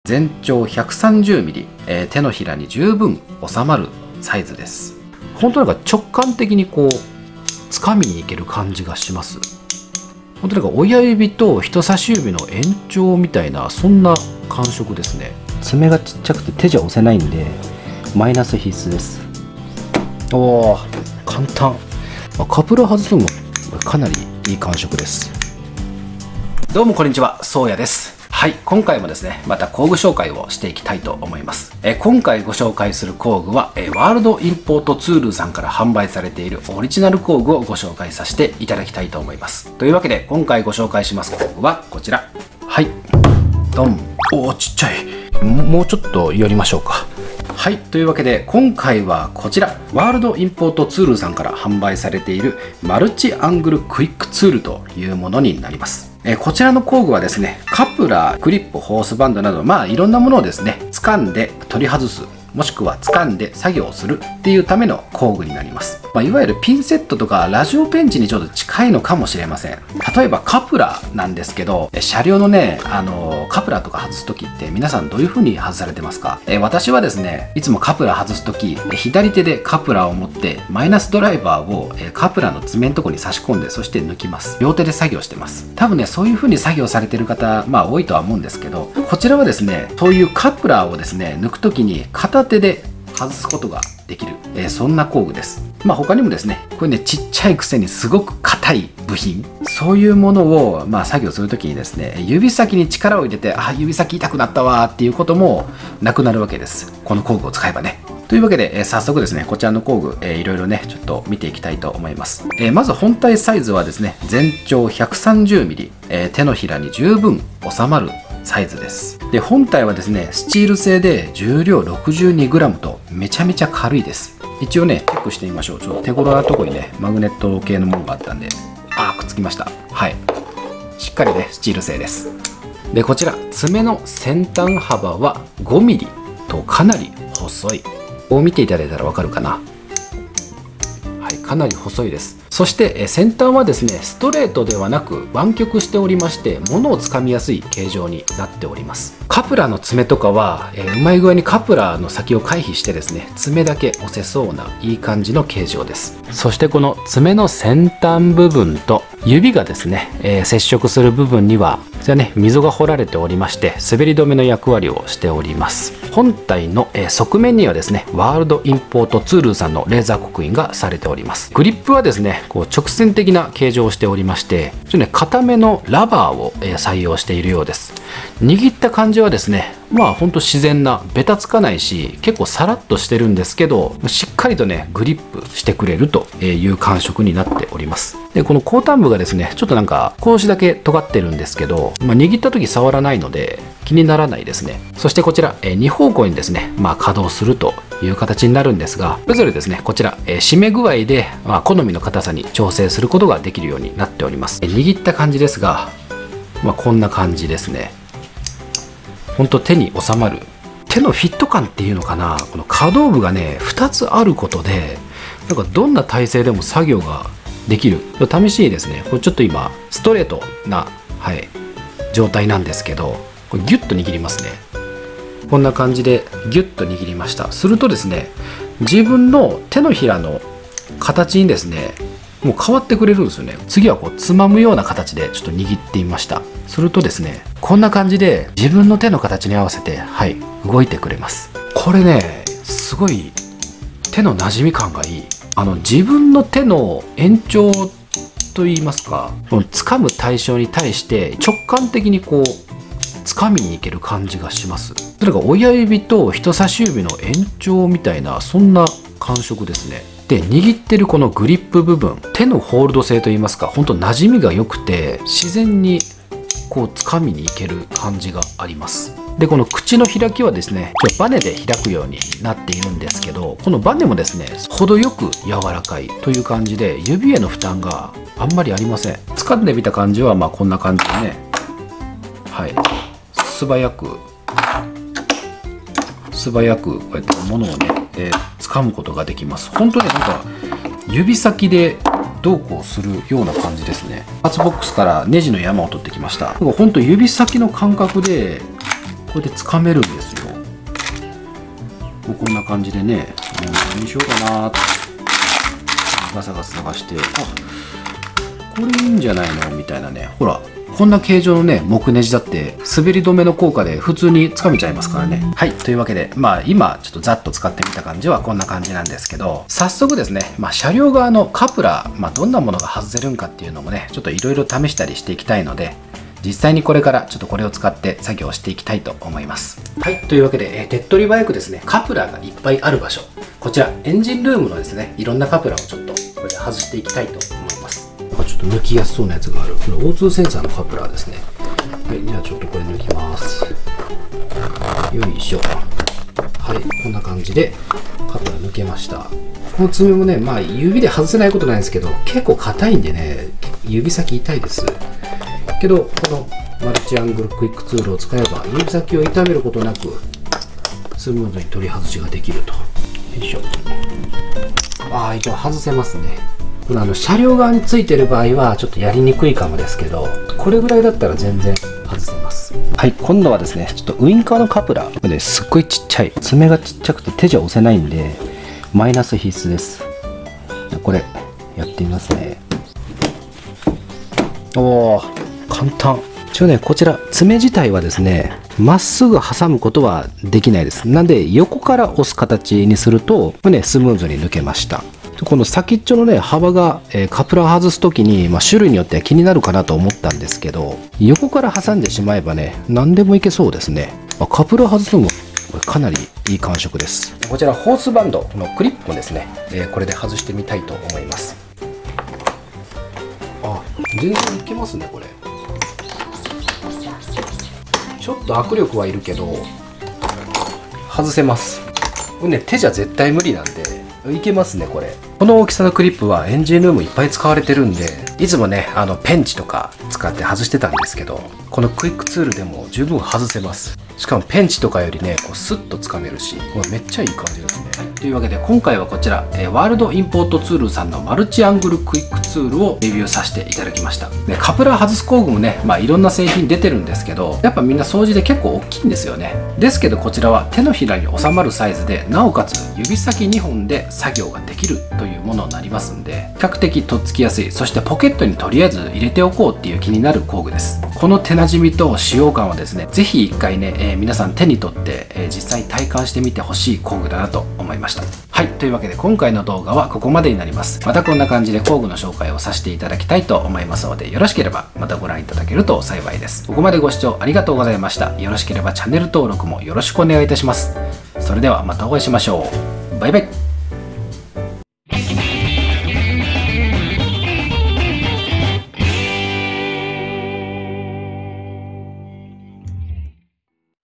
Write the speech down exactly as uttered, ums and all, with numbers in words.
全長 ひゃくさんじゅうミリ、えー、手のひらに十分収まるサイズです。本当なんか直感的にこう掴みにいける感じがします。本当なんか親指と人差し指の延長みたいな、そんな感触ですね。 爪がちっちゃくて手じゃ押せないんでマイナス必須です。 おお、簡単。カプラー外すのもかなりいい感触です。どうもこんにちは、そうやです。はい、今回もですね、また工具紹介をしていきたいと思います。え今回ご紹介する工具はえワールドインポートツールさんから販売されているオリジナル工具をご紹介させていただきたいと思います。というわけで今回ご紹介します工具はこちら。はい、ドン。おお、ちっちゃい。もうちょっと寄りましょうか。はい、というわけで今回はこちらワールドインポートツールさんから販売されているマルチアングルクイックツールというものになります。えこちらの工具はですね、カプラー、クリップ、ホースバンドなど、まあいろんなものをですね、掴んで取り外す、もしくは掴んで作業をするっていうための工具になります。まあ、いわゆるピンセットとかラジオペンチにちょっと近いのかもしれません。例えばカプラーなんですけど、車両のね、あのカプラーとか外す時って皆さんどういう風に外されてますか？え私はですね、いつもカプラー外す時、左手でカプラーを持ってマイナスドライバーをカプラーの爪のところに差し込んで、そして抜きます。両手で作業してます。多分ね、そういう風に作業されてる方、まあ多いとは思うんですけど、こちらはですね、そういうカプラーをですね、抜く時に片手で外すことができる、えー、そんな工具です。まあ他にもですね、これね、ちっちゃいくせにすごく硬い部品、そういうものをまあ作業するときにですね、指先に力を入れて、あ、指先痛くなったわーっていうこともなくなるわけです。この工具を使えばね。というわけで、えー、早速ですね、こちらの工具、えー、いろいろね、ちょっと見ていきたいと思います。えー、まず本体サイズはですね、全長 ひゃくさんじゅうミリ、えー、手のひらに十分収まるサイズです。で、本体はですね、スチール製で重量 ろくじゅうにグラム とめちゃめちゃ軽いです。一応ね、チェックしてみましょう。ちょっと手頃なとこにね、マグネット系のものがあったんで、あー、くっつきました。はい。しっかりね、スチール製です。で、こちら、爪の先端幅はごミリとかなり細い。こう見ていただいたらわかるかな。はい、かなり細いです。そして先端はですね、ストレートではなく湾曲しておりまして、物をつかみやすい形状になっております。カプラーの爪とかは、えー、うまい具合にカプラーの先を回避してですね、爪だけ押せそうないい感じの形状です。そしてこの爪の先端部分と指がですね、えー、接触する部分にはこちらね、溝が掘られておりまして、滑り止めの役割をしております。本体の、えー、側面にはですね、ワールドインポートツールさんのレーザー刻印がされております。グリップはですね、こう直線的な形状をしておりまして、ちょっとね、硬めのラバーを、えー、採用しているようです。握った感じはですね、まあほんと自然な、ベタつかないし、結構サラッとしてるんですけど、しっかりとね、グリップしてくれるという感触になっております。で、この後端部がですね、ちょっとなんか少しだけ尖ってるんですけど、まあ、握った時触らないので気にならないですね。そしてこちら、えに方向にですね、まあ稼働するという形になるんですが、それぞれですね、こちら、え締め具合で、まあ、好みの硬さに調整することができるようになっております。え握った感じですが、まあ、こんな感じですね。ほんと手に収まる。手のフィット感っていうのかな、この可動部がね、ふたつあることで、なんかどんな体勢でも作業ができる。試しにですね、これちょっと今、ストレートな、はい、状態なんですけど、これギュッと握りますね。こんな感じでギュッと握りました。するとですね、自分の手のひらの形にですね、もう変わってくれるんですよね。次はこうつまむような形でちょっと握ってみました。するとですね、こんな感じで自分の手の形に合わせて、はい、動いてくれます。これね、すごい手の馴染み感がいい。あの自分の手の延長といいますか、掴む対象に対して直感的にこう掴みにいける感じがします。それが親指と人差し指の延長みたいな、そんな感触ですね。で、握ってるこのグリップ部分、手のホールド性といいますか、ほんと馴染みが良くて、自然にこう掴みにいける感じがあります。で、この口の開きはですね、ちょっとバネで開くようになっているんですけど、このバネもですね、程よく柔らかいという感じで、指への負担があんまりありません。掴んでみた感じは、まあこんな感じでね、はい、素早く、素早くこうやって物をね、えー、掴むことができます。本当になんか指先でどうこうするような感じですね。パーツボックスからネジの山を取ってきました。本当指先の感覚でこれで掴めるんですよ。もうこんな感じでね、もう何にしようかなってガサガサ探して、あ、これいいんじゃないのみたいなね。ほら、こんな形状のね、木ネジだって滑り止めの効果で普通に掴めちゃいますからね。はい、というわけで、まあ今ちょっとざっと使ってみた感じはこんな感じなんですけど、早速ですね、まあ車両側のカプラー、まあどんなものが外せるんかっていうのもね、ちょっといろいろ試したりしていきたいので、実際にこれからちょっとこれを使って作業していきたいと思います。はい、というわけで、えー、手っ取り早くですね、カプラーがいっぱいある場所、こちらエンジンルームのですね、いろんなカプラーをちょっとこれで外していきたいと思います。ちょっと抜きやすそうなやつがある。これ オーツー センサーのカプラーですね。はい、じゃあちょっとこれ抜きます。よいしょ。はい、こんな感じでカプラー抜けました。この爪もね、まあ指で外せないことないんですけど、結構硬いんでね、指先痛いです。けどこのマルチアングルクイックツールを使えば指先を痛めることなくスムーズに取り外しができると。よいしょ。ああ、一応外せますね。これあの車両側についてる場合はちょっとやりにくいかもですけど、これぐらいだったら全然外せます。はい、今度はですね、ちょっとウインカーのカプラー、これすっごいちっちゃい、爪がちっちゃくて手じゃ押せないんでマイナス必須です。これやってみますね。おお、簡単。一応ね、こちら爪自体はですね、まっすぐ挟むことはできないです。なんで横から押す形にすると、ね、スムーズに抜けました。この先っちょのね、幅が、えー、カプラー外す時に、まあ、種類によっては気になるかなと思ったんですけど、横から挟んでしまえばね、何でもいけそうですね。まあ、カプラー外すのもこれかなりいい感触です。こちらホースバンドのクリップもですね、えー、これで外してみたいと思います。あ、全然いけますね。これちょっと握力はいるけど外せます。これね、手じゃ絶対無理なんでいけますね。これこの大きさのクリップはエンジンルームいっぱい使われてるんで、いつもね、あのペンチとか使って外してたんですけど、このクイックツールでも十分外せます。しかもペンチとかよりね、こうスッとつかめるし、これめっちゃいい感じですね。というわけで今回はこちら、えー、ワールドインポートツールさんのマルチアングルクイックツールをレビューさせていただきました。でカプラー外す工具もね、まあいろんな製品出てるんですけど、やっぱみんな掃除で結構大きいんですよね。ですけどこちらは手のひらに収まるサイズで、なおかつ指先にほんで作業ができるというものになりますんで、比較的とっつきやすい、そしてポケットにとりあえず入れておこうっていう気になる工具です。この手なじみと使用感はですね、ぜひ一回ね、えー、皆さん手に取って、えー、実際体感してみてほしい工具だなと思いました。はい、というわけで今回の動画はここまでになります。またこんな感じで工具の紹介をさせていただきたいと思いますので、よろしければまたご覧いただけると幸いです。ここまでご視聴ありがとうございました。よろしければチャンネル登録もよろしくお願いいたします。それではまたお会いしましょう。バイバイ。